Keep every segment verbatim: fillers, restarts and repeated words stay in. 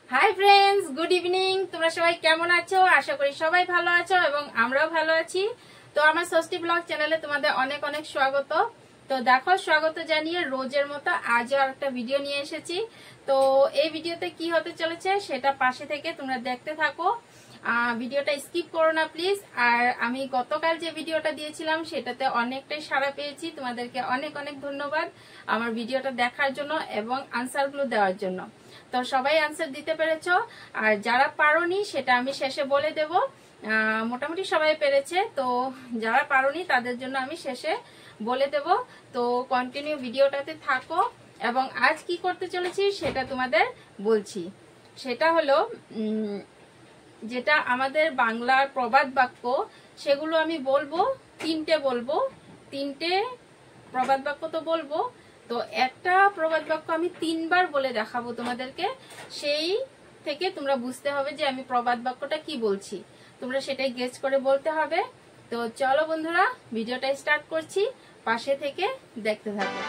Hi friends, good evening. তোমরা সবাই কেমন আছো? আশা করি সবাই ভালো আছো এবং আমরাও ভালো আছি। তো আমার ষষ্ঠী ব্লগ চ্যানেলে তোমাদের অনেক অনেক স্বাগত। তো দেখো, স্বাগত জানিয়ে রোজের মতো আজও আরেকটা ভিডিও নিয়ে এসেছি। তো এই ভিডিওতে কি হতে চলেছে সেটা পাশে থেকে তোমরা দেখতে থাকো, ভিডিওটা স্কিপ করো না প্লিজ। আর আমি গতকাল যে ভিডিওটা দিয়েছিলাম সেটাতে অনেকটাই সাড়া পেয়েছি, তোমাদেরকে অনেক অনেক ধন্যবাদ আমার ভিডিওটা দেখার জন্য এবং আনসারগুলো দেওয়ার জন্য। তো সবাই আনসার দিতে পেরেছো, আর যারা পারোনি সেটা আমি শেষে বলে দেব। মোটামুটি সবাই পেরেছে, তো যারা পারোনি তাদের জন্য আমি শেষে বলে দেব। তো কন্টিনিউ ভিডিওটাতে থাকো এবং আজ কি করতে চলেছি সেটা তোমাদের বলছি। সেটা হলো যেটা আমাদের বাংলার প্রবাদ বাক্য, সেগুলো আমি বলবো, তিনটে বলবো, তিনটে প্রবাদ বাক্য তো বলবো। তো একটা প্রবাদ বাক্য আমি তিনবার বলে দেখাবো তোমাদেরকে, সেই থেকে তোমরা বুঝতে হবে যে আমি প্রবাদ বাক্যটা কি বলছি, তোমরা সেটাই গেস করে বলতে হবে। তো চলো বন্ধুরা, ভিডিওটা স্টার্ট করছি, পাশে থেকে দেখতে থাকো।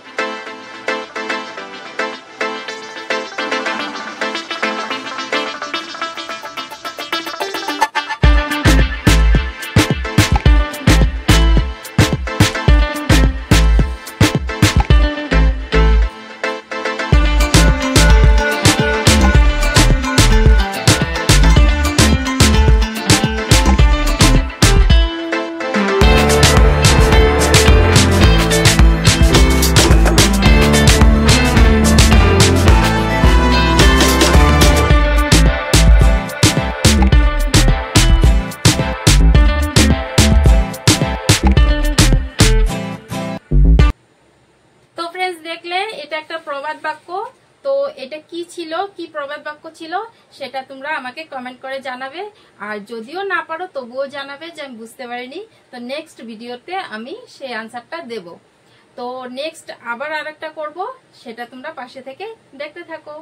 দেখলে এটা একটা প্রবাদ বাক্য। তো এটা কি ছিল, কি প্রবাদ বাক্য ছিল সেটা তোমরা আমাকে কমেন্ট করে জানাবে, আর যদিও না পারো তবুও জানাবে যে আমি বুঝতে পারিনি। তো নেক্সট ভিডিওতে আমি সেই আনসারটা দেব। তো নেক্সট আবার আরেকটা করব, সেটা তোমরা পাশে থেকে দেখতে থাকো।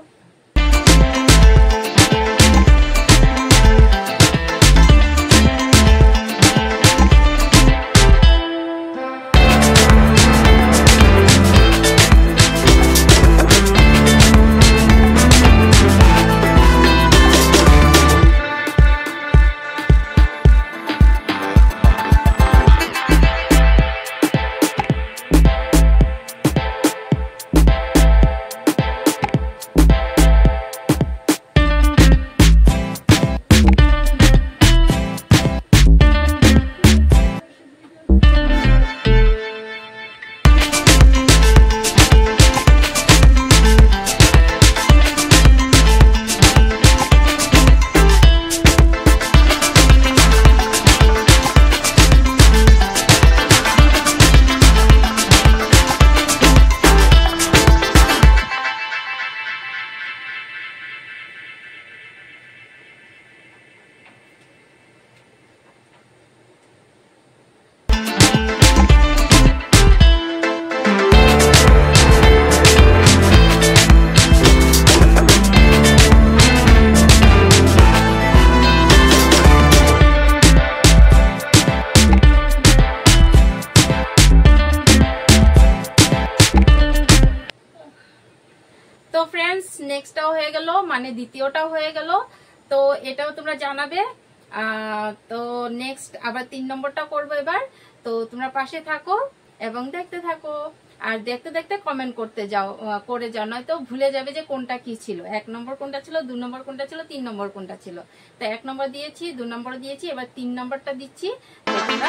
তো ফ্রেন্ডস, নেক্সটটাও হয়ে গেল, মানে দ্বিতীয়টাও হয়ে গেল। তো এটাও তোমরা জানাবে। তো নেক্সট আবার তিন নম্বরটা করবো এবার। তো তোমরা পাশে থাকো এবং দেখতে থাকো, আর দেখতে দেখতে কমেন্ট করতে যাও, করে যাও, নয়তো ভুলে যাবে যে কোনটা কি ছিল, এক নম্বর কোনটা ছিল, দু নম্বর কোনটা ছিল, তিন নম্বর কোনটা ছিল। তো এক নম্বর দিয়েছি, দু নম্বর দিয়েছি, এবার তিন নম্বরটা দিচ্ছি। তো তোমরা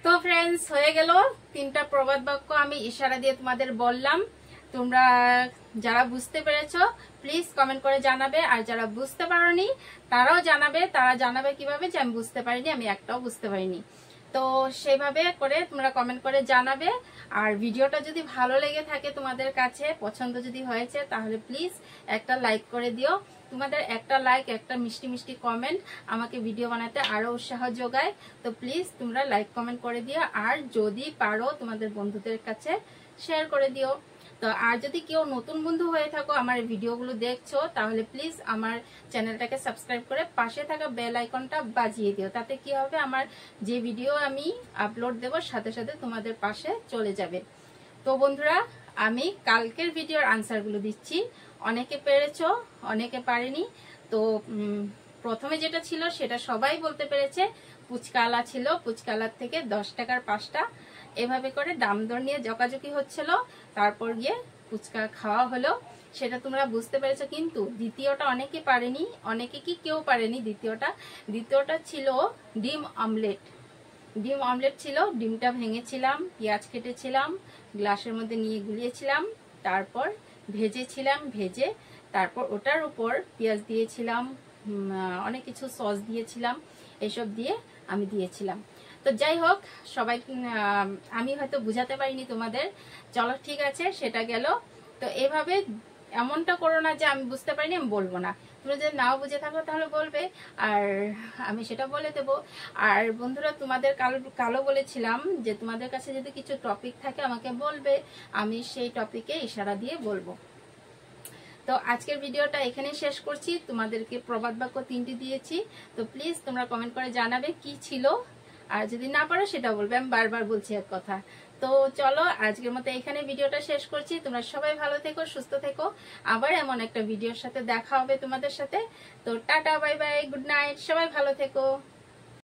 তো ফ্রেন্ডস, হয়ে গেল তিনটা প্রবাদ বাক্য আমি ইশারা দিয়ে তোমাদের বললাম। তোমরা যারা বুঝতে পেরেছো প্লিজ কমেন্ট করে জানাবে, আর যারা বুঝতে পারোনি তারাও জানাবে। তারা জানাবে কিভাবে যে আমি বুঝতে পারিনি, আমি একটাও বুঝতে পারিনি। তো সেইভাবে করে তোমরা কমেন্ট করে জানাবে। আর ভিডিওটা যদি ভালো লেগে থাকে, তোমাদের কাছে পছন্দ যদি হয়েছে, তাহলে প্লিজ একটা লাইক করে দিও। তোমাদের একটা লাইক, একটা মিষ্টি মিষ্টি কমেন্ট আমাকে ভিডিও বানাতে আরো উৎসাহ যোগায়। তো প্লিজ তোমরা লাইক কমেন্ট করে দিও, আর যদি পারো তোমাদের বন্ধুদের কাছে শেয়ার করে দিও। তো আর যদি কেউ নতুন বন্ধু হয়ে থাকো, আমার ভিডিওগুলো দেখছো, তাহলে প্লিজ আমার চ্যানেলটাকে সাবস্ক্রাইব করে পাশে থাকা বেল আইকনটা বাজিয়ে দিও। তাতে কি হবে, আমার যে ভিডিও আমি আপলোড দেব সাথে সাথে তোমাদের পাশে চলে যাবে। তো বন্ধুরা, আমি কালকের ভিডিওর আনসারগুলো দিচ্ছি। অনেকে পেরেছো, অনেকে পারেনি। তো প্রথমে যেটা ছিল সেটা সবাই বলতে পেরেছে। পুচকালা ছিল, পুচকালার থেকে দশ টাকার পাঁচটা, এভাবে করে দাম দর নিয়ে জকাজকি হচ্ছিল। তারপর গিয়ে ফুচকা খাওয়া হলো, সেটা তোমরা বুঝতে পেরেছো। কিন্তু দ্বিতীয়টা অনেকে পারেনি, অনেকে কি কেউ পারেনি দ্বিতীয়টা। দ্বিতীয়টা ছিল ডিম অমলেট। ডিম অমলেট ছিল, ডিমটা ভেঙেছিলাম, পেঁয়াজ কেটেছিলাম, গ্লাসের মধ্যে নিয়ে গুলিয়েছিলাম, তারপর ভেজেছিলাম, ভেজে তারপর ওটার উপর পেঁয়াজ দিয়েছিলাম, অনেক কিছু সস দিয়েছিলাম, এসব দিয়ে আমি দিয়েছিলাম। তো যাই হোক, সবাই আমি হয়তো বুঝাতে পারিনি তোমাদের। চলো ঠিক আছে, সেটা গেল। তো এভাবে এমনটা করো না যে আমি বুঝতে পারিনি আমি বলবো না। তুমি যদি নাও বুঝে থাকো তাহলে বলবে, আর আমি সেটা বলে দেবো। আর বন্ধুরা, তোমাদের কালো কালো বলেছিলাম যে তোমাদের কাছে যদি কিছু টপিক থাকে আমাকে বলবে, আমি সেই টপিকে ইশারা দিয়ে বলবো। তো আজকের ভিডিওটা এখানেই শেষ করছি। তোমাদেরকে প্রবাদ বাক্য তিনটি দিয়েছি। তো প্লিজ তোমরা কমেন্ট করে জানাবে কি ছিল, আর যদি না পারো সেটা বলবে। আমি বারবার বলছি এক কথা। তো চলো, আজকের মতো এখানে ভিডিওটা শেষ করছি। তোমরা সবাই ভালো থেকো, সুস্থ থেকো। আবার এমন একটা ভিডিওর সাথে দেখা হবে তোমাদের সাথে। তো tata, bye bye, good night, সবাই ভালো থেকো।